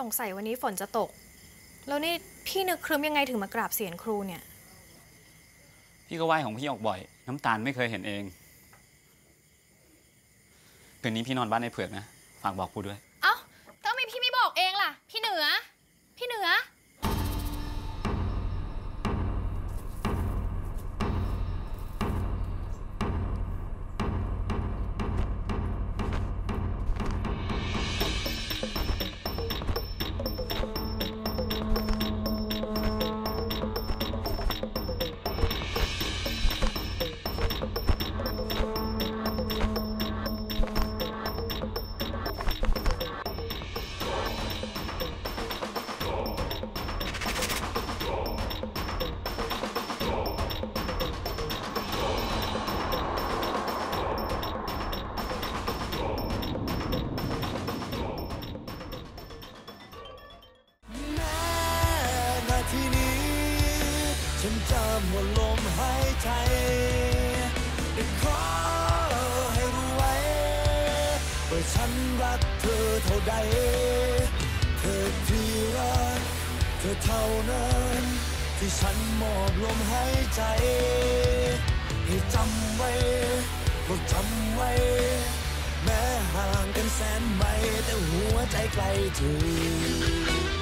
งสัยวันนี้ฝนจะตกแล้วนี่พี่นึกครึ้มยังไงถึงมากราบเสียนครูเนี่ยพี่ก็ไหว้ของพี่ออกบ่อยน้ำตาลไม่เคยเห็นเองคืนนี้พี่นอนบ้านในเผือกนะฝากบอกครูด้วยเอ้าทำไมพี่ไม่บอกเองล่ะพี่เหนือฉันจะหมดลมหายใจได้ขอให้รู้ไว้ว่าฉันรักเธอเท่าใดเธอที่รักเธอเท่านั้นที่ฉันมอบลมหายใจให้จำไว้บอกจำไว้แม้ห่างกันแสนไมล์แต่หัวใจใกล้ถึง